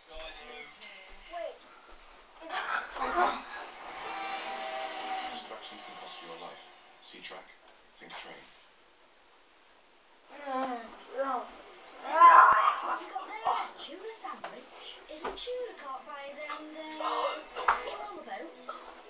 Wait, is that... Distractions can cost you your life. See track, think train. What have you got there? Tuna sandwich? Isn't tuna caught by them rollabouts?